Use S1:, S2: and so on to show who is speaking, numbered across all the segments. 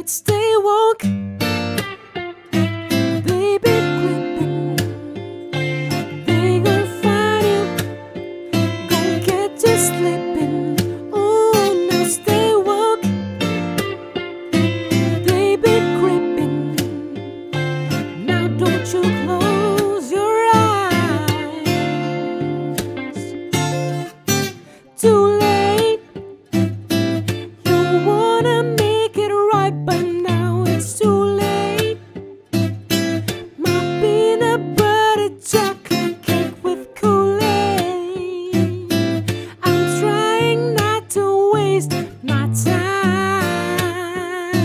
S1: but stay woke. Baby gripping, they gon' find you, gon' get you slipping. Oh, now stay woke. Baby gripping, now don't you close your eyes. Too late, you wanna make it right, but now it's too late. My peanut butter chocolate cake with Kool-Aid. I'm trying not to waste my time.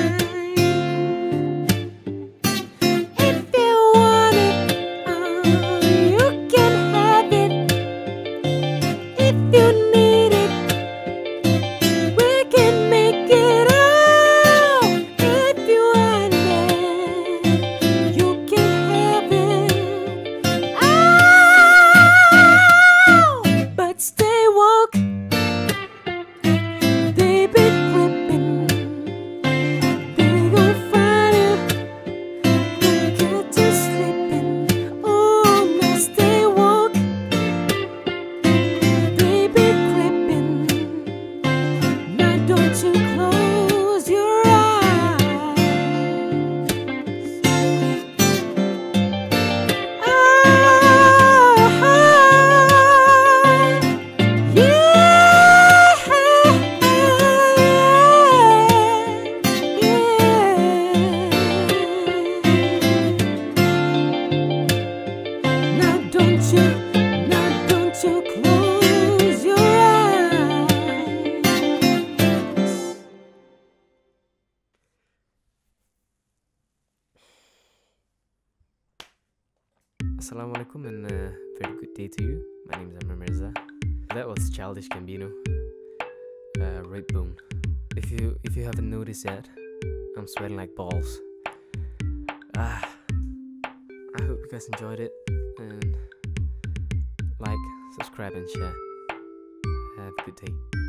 S1: If you want it, you can have it. If you need it, we can make it all. If you want it, you can have it. Oh, but stay woke. Baby gripping, they gon' find you, gon' get you slipping. Oh, now stay woke. Baby gripping, now don't you close your eyes. Oh, now don't you close your eyes.
S2: Assalamualaikum and very good day to you. My name is Amir Mirza. That was Childish Gambino, Redbone. If you haven't noticed yet, I'm sweating like balls. I hope you guys enjoyed it, and like, subscribe and share. Have a good day.